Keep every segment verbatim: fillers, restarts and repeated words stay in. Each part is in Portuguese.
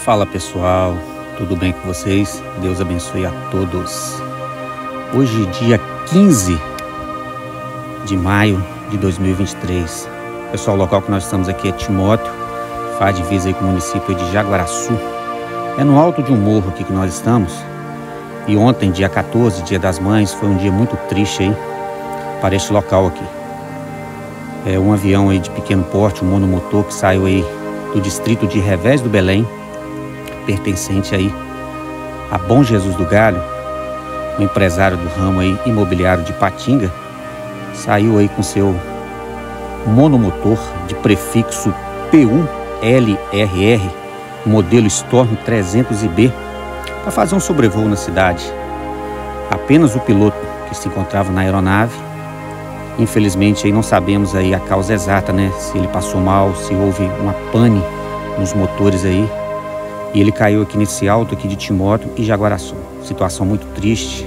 Fala pessoal, tudo bem com vocês? Deus abençoe a todos. Hoje, dia quinze de maio de dois mil e vinte e três. Pessoal, o local que nós estamos aqui é Timóteo, faz divisa aí com o município de Jaguaraçu. É no alto de um morro aqui que nós estamos. E ontem, dia quatorze, dia das mães, foi um dia muito triste aí para este local aqui. É um avião aí de pequeno porte, um monomotor que saiu aí do distrito de Revés do Belém, pertencente aí a Bom Jesus do Galho, um empresário do ramo aí imobiliário de Patinga, saiu aí com seu monomotor de prefixo P U L R R, modelo Storm trezentos B, para fazer um sobrevoo na cidade. Apenas o piloto que se encontrava na aeronave, infelizmente aí não sabemos aí a causa exata, né? Se ele passou mal, se houve uma pane nos motores aí. E ele caiu aqui nesse alto aqui de Timóteo e Jaguaraçu. Situação muito triste,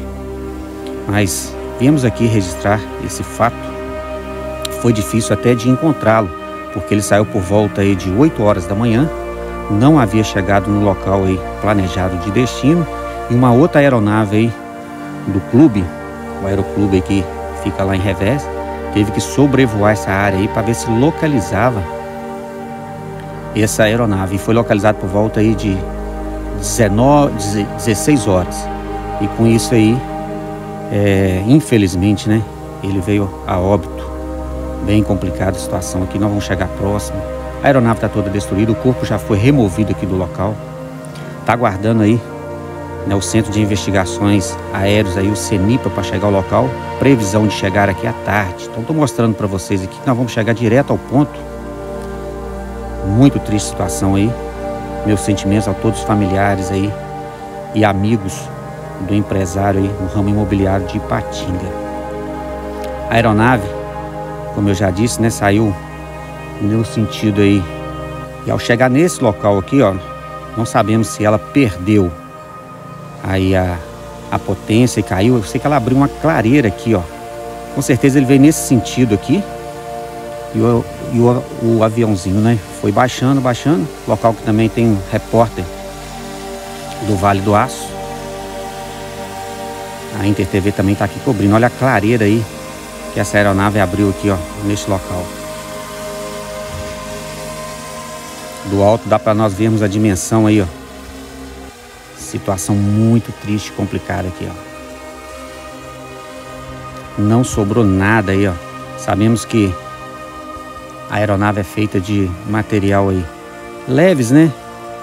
mas viemos aqui registrar esse fato. Foi difícil até de encontrá-lo, porque ele saiu por volta aí de oito horas da manhã, não havia chegado no local aí planejado de destino, e uma outra aeronave aí do clube, o aeroclube aí que fica lá em Revés, teve que sobrevoar essa área aí para ver se localizava essa aeronave. E foi localizado por volta aí de dezenove, dezesseis horas. E com isso aí, é, infelizmente, né, ele veio a óbito. Bem complicada a situação aqui, nós vamos chegar próximo. A aeronave está toda destruída, o corpo já foi removido aqui do local. Está aguardando aí, né, o Centro de Investigações Aéreos, aí, o CENIPA, para chegar ao local. Previsão de chegar aqui à tarde. Então estou mostrando para vocês aqui que nós vamos chegar direto ao ponto. Muito triste situação aí. Meus sentimentos a todos os familiares aí e amigos do empresário aí no ramo imobiliário de Ipatinga. A aeronave, como eu já disse, né, saiu no sentido aí. E ao chegar nesse local aqui, ó, não sabemos se ela perdeu aí a, a potência e caiu. Eu sei que ela abriu uma clareira aqui, ó. Com certeza ele veio nesse sentido aqui. E, o, e o, o aviãozinho, né, foi baixando, baixando. Local que também tem um repórter do Vale do Aço. A Inter T V também está aqui cobrindo. Olha a clareira aí que essa aeronave abriu aqui, ó, neste local. Do alto dá para nós vermos a dimensão aí, ó. Situação muito triste, complicada aqui, ó. Não sobrou nada aí, ó. Sabemos que a aeronave é feita de material aí leves, né?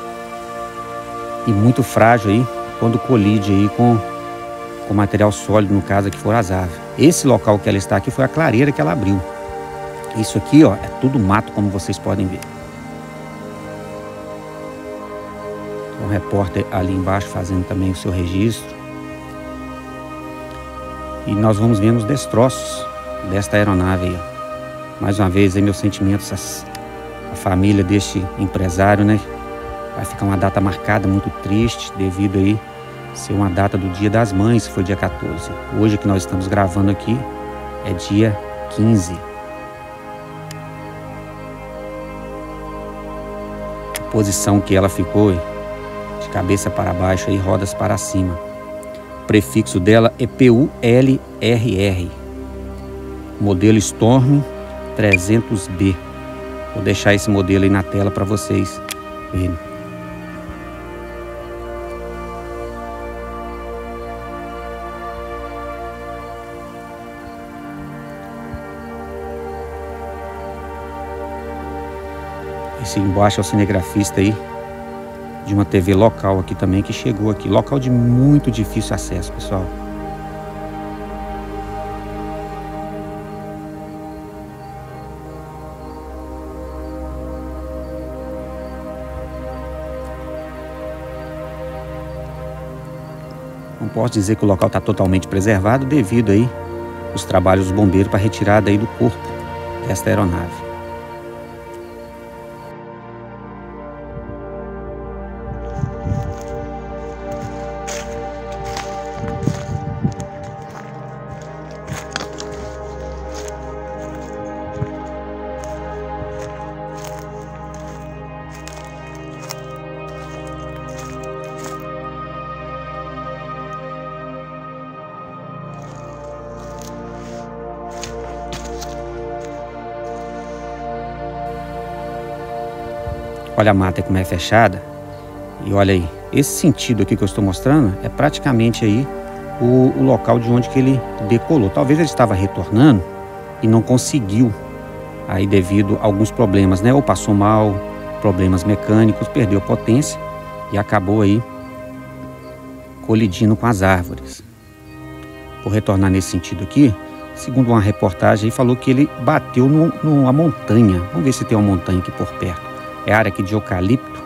E muito frágil aí quando colide aí com com material sólido, no caso aqui for as aves. Esse local que ela está aqui foi a clareira que ela abriu. Isso aqui, ó, é tudo mato, como vocês podem ver. Um repórter ali embaixo fazendo também o seu registro. E nós vamos vendo os destroços desta aeronave aí, ó. Mais uma vez aí meus sentimentos à família deste empresário, né? Vai ficar uma data marcada muito triste, devido aí ser uma data do Dia das Mães, que foi dia quatorze. Hoje que nós estamos gravando aqui é dia quinze. A posição que ela ficou, de cabeça para baixo e rodas para cima. O prefixo dela é P U L R R, modelo Storm trezentos B. Vou deixar esse modelo aí na tela para vocês verem. Esse embaixo é o cinegrafista aí de uma T V local aqui também, que chegou aqui. Local de muito difícil acesso, pessoal. Não posso dizer que o local está totalmente preservado, devido aí os trabalhos dos bombeiros para retirada aí do corpo desta aeronave. Olha a mata como é fechada. E olha aí, esse sentido aqui que eu estou mostrando é praticamente aí o, o local de onde que ele decolou. Talvez ele estava retornando e não conseguiu, aí devido a alguns problemas, né? Ou passou mal, problemas mecânicos, perdeu potência e acabou aí colidindo com as árvores. Vou retornar nesse sentido aqui. Segundo uma reportagem aí, falou que ele bateu no, numa montanha. Vamos ver se tem uma montanha aqui por perto. É área aqui de eucalipto.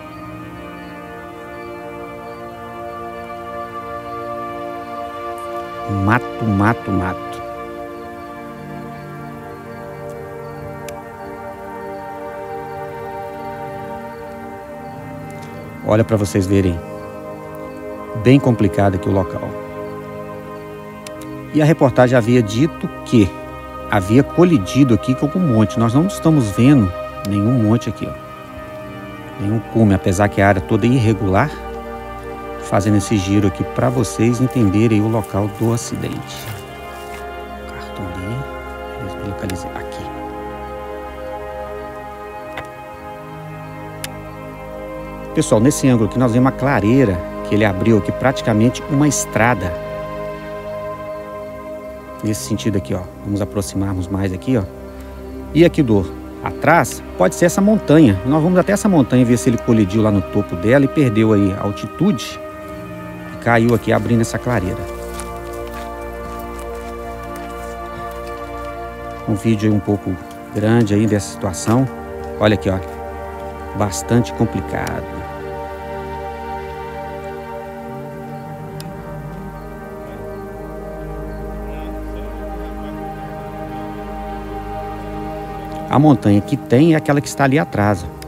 Mato, mato, mato. Olha para vocês verem. Bem complicado aqui o local. E a reportagem havia dito que havia colidido aqui com um monte. Nós não estamos vendo nenhum monte aqui, ó. Nenhum cume, apesar que a área toda é irregular. Fazendo esse giro aqui para vocês entenderem o local do acidente. Cartão ali, eu localizei aqui. Pessoal, nesse ângulo aqui nós vemos uma clareira que ele abriu aqui, praticamente uma estrada. Nesse sentido aqui, ó. Vamos aproximarmos mais aqui, ó. E aqui do atrás pode ser essa montanha. Nós vamos até essa montanha ver se ele colidiu lá no topo dela e perdeu aí a altitude. Caiu aqui abrindo essa clareira. Um vídeo aí um pouco grande aí dessa situação. Olha aqui, ó. Bastante complicado. A montanha que tem é aquela que está ali atrás, ó.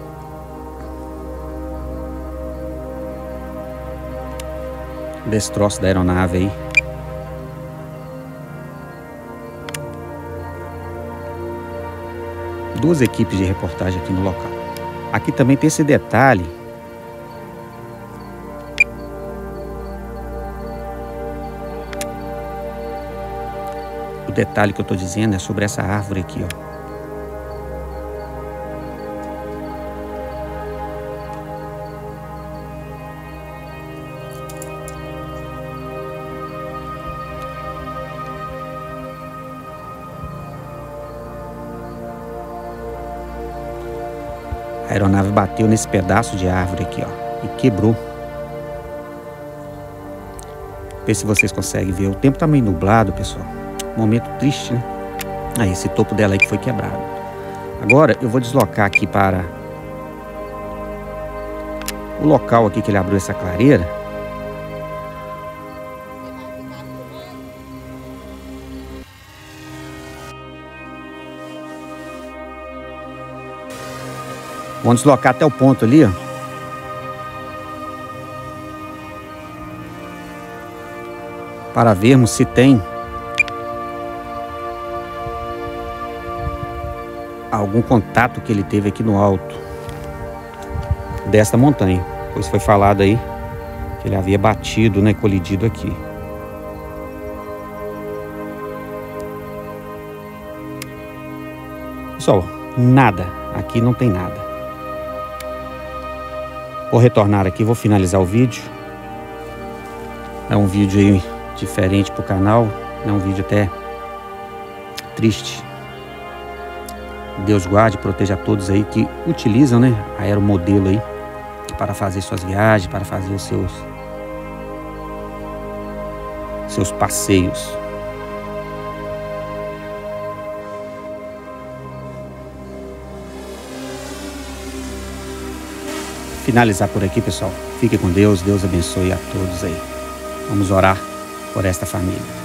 Destroço da aeronave aí. Duas equipes de reportagem aqui no local. Aqui também tem esse detalhe. O detalhe que eu estou dizendo é sobre essa árvore aqui, ó. A aeronave bateu nesse pedaço de árvore aqui, ó, e quebrou. Vê se vocês conseguem ver. O tempo tá meio nublado, pessoal. Momento triste, né? Aí, esse topo dela aí que foi quebrado. Agora, eu vou deslocar aqui para o local aqui que ele abriu essa clareira. Vamos deslocar até o ponto ali, ó. Para vermos se tem algum contato que ele teve aqui no alto desta montanha. Pois foi falado aí que ele havia batido, né, colidido aqui. Pessoal, nada. Aqui não tem nada. Vou retornar aqui, vou finalizar o vídeo. É um vídeo aí diferente para o canal. É um vídeo até triste. Deus guarde e proteja a todos aí que utilizam, né, a aeromodelo aí para fazer suas viagens, para fazer os seus, seus passeios. Finalizar por aqui, pessoal. Fique com Deus. Deus abençoe a todos aí. Vamos orar por esta família.